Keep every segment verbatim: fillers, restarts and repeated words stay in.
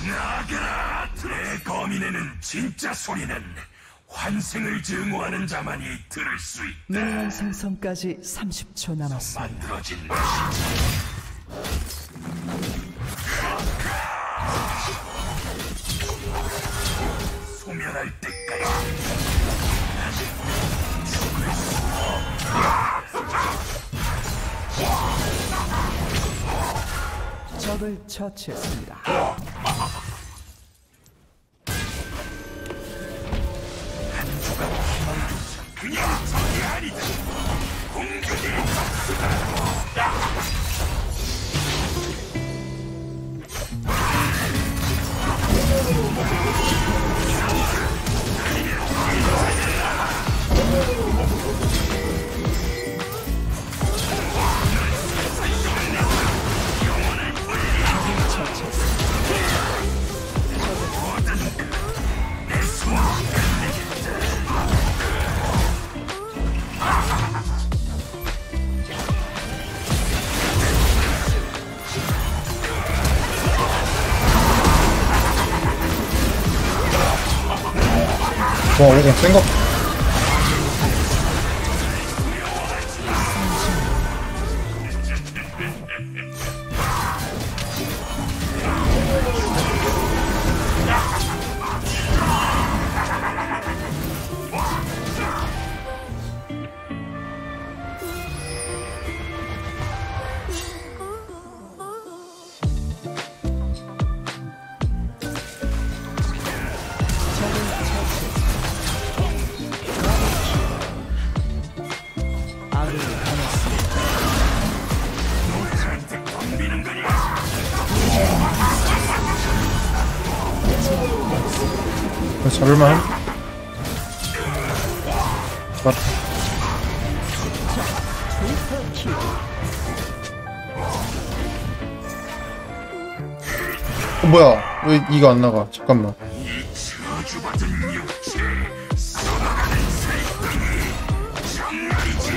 나가라! 내 거민에는 진짜 소리는 환생을 증오하는 자만이 들을 수 있다. 미니언 생성까지 삼십 초 남았습니다. 만들어진 것이지. 소멸할 때까지 죽을 수 없다. 적을 처치했습니다. 한 조각 그냥 적이 아니다. 공격의 적수다. 와, 오공 센거. 잡을만. 맞다. 어, 뭐야? 왜 이거 안 나가? 잠깐만. 저주받은 육체 썩어가는 살덩이 정말이지.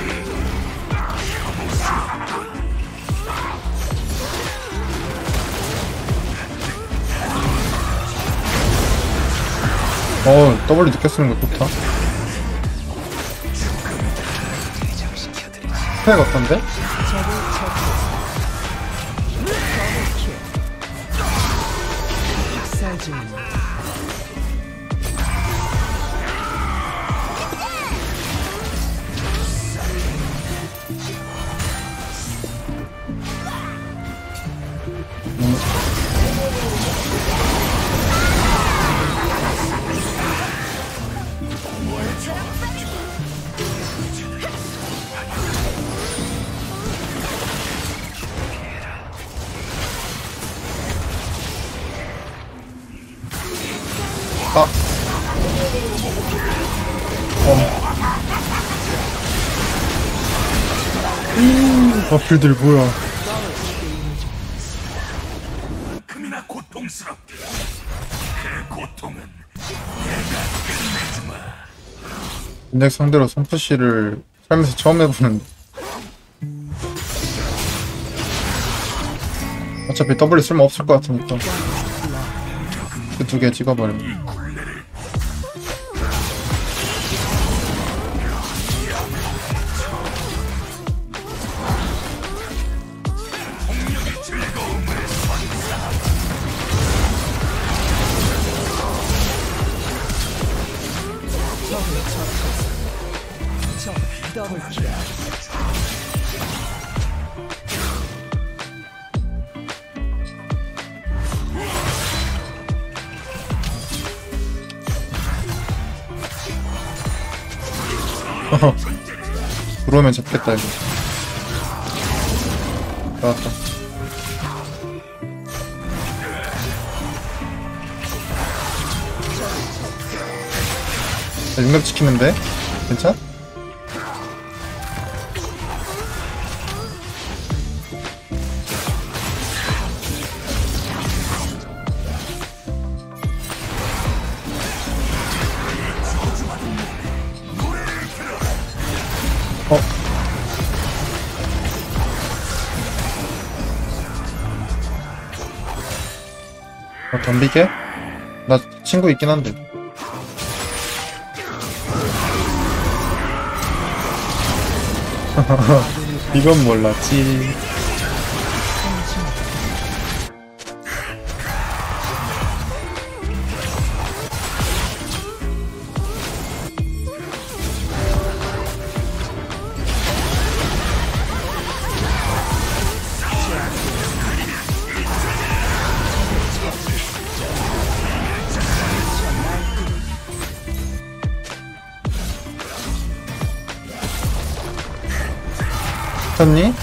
어, 더블 늦게 쓰는 거 좋다. 스펙 어떤데? 음. 아. 어. 음. 아, 필들 뭐야. 만큼이나 고통스럽게. 그 고통은 내가 끝내주마. 인덱 상대로 선푸시를 살면서 처음 해보는데. 어차피 더블이 쓸모 없을 것 같으니까 그 두 개 찍어버리면. 더블킬. 들어오면 잡겠다 이거. 나왔다. 나 융합 지키는데? 괜찮? 어? 덤비게? 나 친구 있긴 한데. 이건 몰랐지. 쳤니?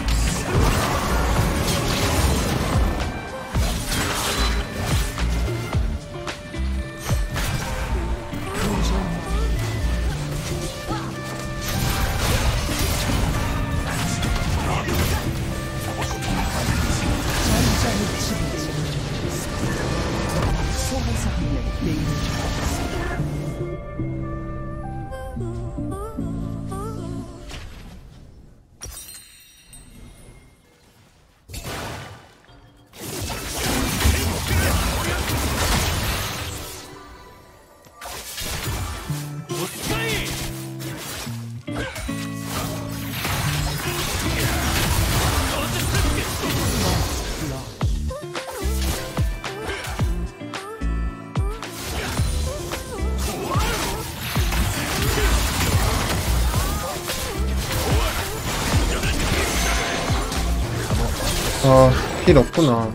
아, 힐 없구나.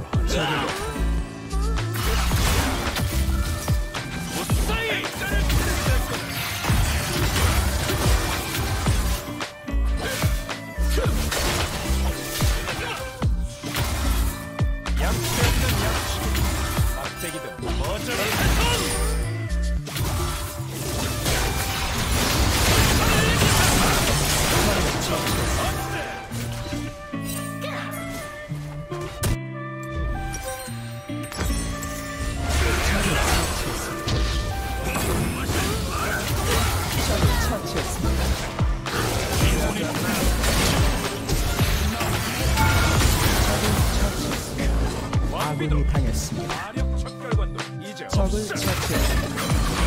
아군이 당했습니다. 적을 처치했습니다.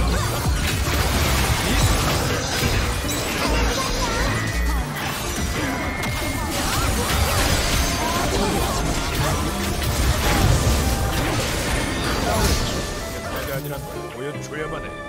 내가 아니란 걸 보여줘야만 해.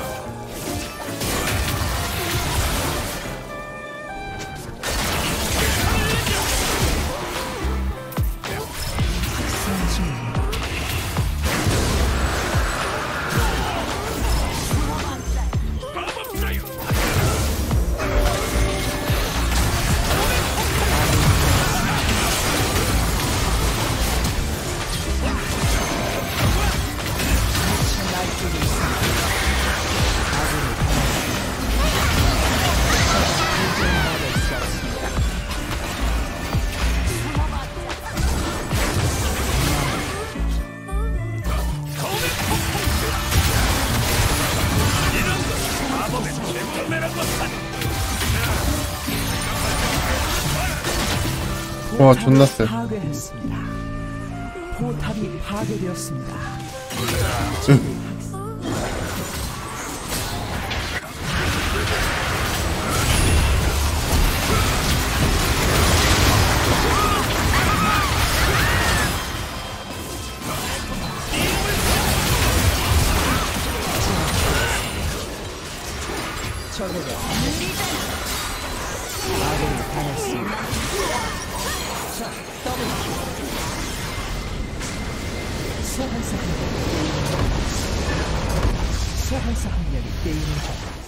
와, 존나 쎄. 파괴했습니다. 포탑이 파괴되었습니다. 응. 적에게 아군이 당했습니다. 자, 더블 소환사 한 명. 소환사 한 명이 게임을 접었다.